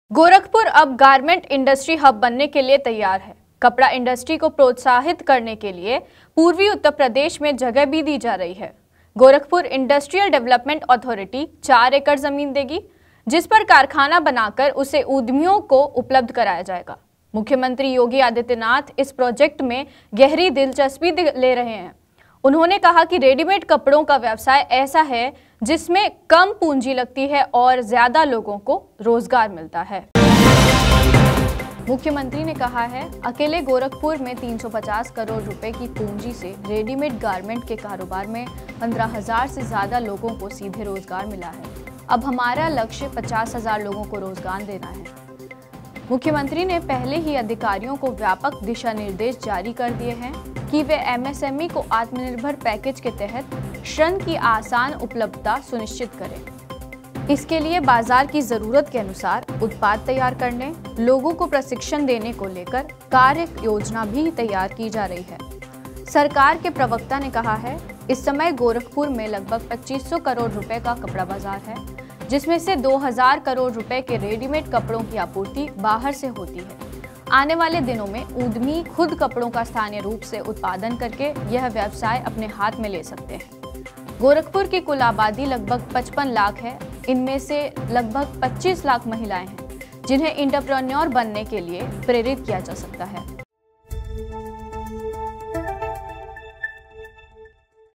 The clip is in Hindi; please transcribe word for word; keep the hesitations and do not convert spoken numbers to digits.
गोरखपुर अब गारमेंट इंडस्ट्री हब बनने के लिए तैयार है। कपड़ा इंडस्ट्री को प्रोत्साहित करने के लिए पूर्वी उत्तर प्रदेश में जगह भी दी जा रही है। गोरखपुर इंडस्ट्रियल डेवलपमेंट अथॉरिटी चार एकड़ जमीन देगी, जिस पर कारखाना बनाकर उसे उद्यमियों को उपलब्ध कराया जाएगा। मुख्यमंत्री योगी आदित्यनाथ इस प्रोजेक्ट में गहरी दिलचस्पी ले रहे हैं। उन्होंने कहा कि रेडीमेड कपड़ों का व्यवसाय ऐसा है जिसमें कम पूंजी लगती है और ज्यादा लोगों को रोजगार मिलता है। मुख्यमंत्री ने कहा है, अकेले गोरखपुर में तीन सौ पचास करोड़ रुपए की पूंजी से रेडीमेड गारमेंट के कारोबार में पंद्रह हजार से ज्यादा लोगों को सीधे रोजगार मिला है। अब हमारा लक्ष्य पचास हजार लोगों को रोजगार देना है। मुख्यमंत्री ने पहले ही अधिकारियों को व्यापक दिशा निर्देश जारी कर दिए हैं कि वे एमएसएमई को आत्मनिर्भर पैकेज के तहत ऋण की आसान उपलब्धता सुनिश्चित करें। इसके लिए बाजार की जरूरत के अनुसार उत्पाद तैयार करने, लोगों को प्रशिक्षण देने को लेकर कार्य योजना भी तैयार की जा रही है। सरकार के प्रवक्ता ने कहा है, इस समय गोरखपुर में लगभग पच्चीस सौ करोड़ रुपए का कपड़ा बाजार है, जिसमें से दो हज़ार करोड़ रुपए के रेडीमेड कपड़ों की आपूर्ति बाहर से होती है। आने वाले दिनों में उद्यमी खुद कपड़ों का स्थानीय रूप से उत्पादन करके यह व्यवसाय अपने हाथ में ले सकते हैं। गोरखपुर की कुल आबादी लगभग पचपन लाख है। इनमें से लगभग पच्चीस लाख महिलाएं हैं, जिन्हें एंटरप्रेन्योर बनने के लिए प्रेरित किया जा सकता है।